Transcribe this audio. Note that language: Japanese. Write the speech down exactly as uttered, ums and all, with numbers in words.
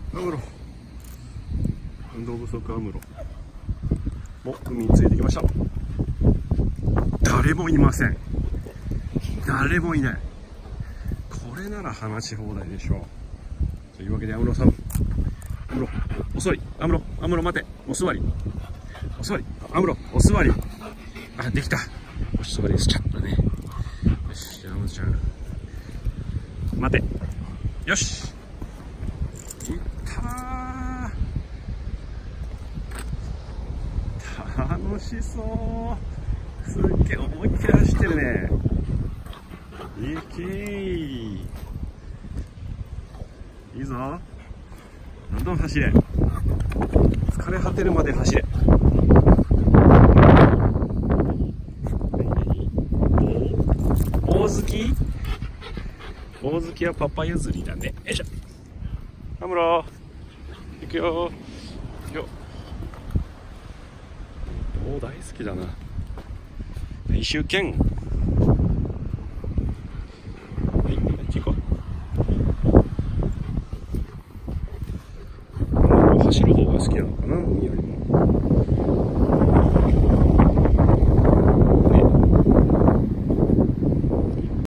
アムロ、運動不足アムロも海についてきました。誰もいません。誰もいない。これなら話し放題でしょう。というわけでアムロさん、アムロお座り、アムロアムロ待て、お座り、お座り、アムロお座り。あ、できた。お座りです。ちゃんとね。よし、じゃあアムロちゃん待て。よし、いったー。楽しそう。すっげえ思いっきり走ってるね。いけー。いいぞ。どんどん走れ。疲れ果てるまで走れ。大好き大好きはパパ譲りだね。よいしょ。アムロ行くよ。行くよ。お、大好きだな。一周券